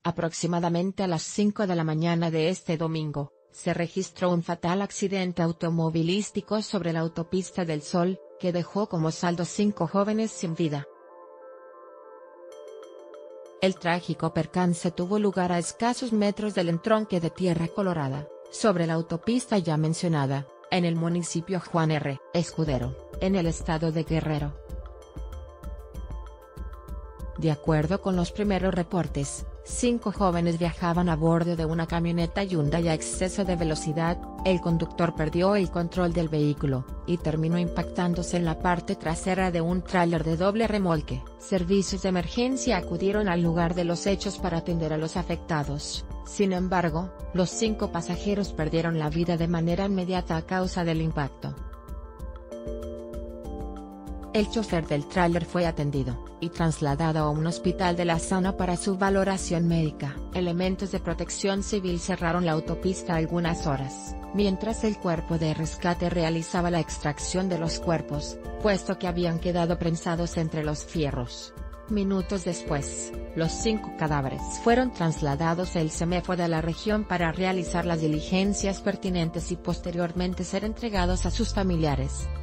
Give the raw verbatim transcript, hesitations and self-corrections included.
Aproximadamente a las cinco de la mañana de este domingo, se registró un fatal accidente automovilístico sobre la autopista del Sol, que dejó como saldo cinco jóvenes sin vida. El trágico percance tuvo lugar a escasos metros del entronque de Tierra Colorada, sobre la autopista ya mencionada, en el municipio Juan R. Escudero, en el estado de Guerrero. De acuerdo con los primeros reportes, cinco jóvenes viajaban a bordo de una camioneta Hyundai a exceso de velocidad. El conductor perdió el control del vehículo, y terminó impactándose en la parte trasera de un tráiler de doble remolque. Servicios de emergencia acudieron al lugar de los hechos para atender a los afectados. Sin embargo, los cinco pasajeros perdieron la vida de manera inmediata a causa del impacto. El chofer del tráiler fue atendido, y trasladado a un hospital de la zona para su valoración médica. Elementos de protección civil cerraron la autopista algunas horas, mientras el cuerpo de rescate realizaba la extracción de los cuerpos, puesto que habían quedado prensados entre los fierros. Minutos después, los cinco cadáveres fueron trasladados al CEMEFO de la región para realizar las diligencias pertinentes y posteriormente ser entregados a sus familiares.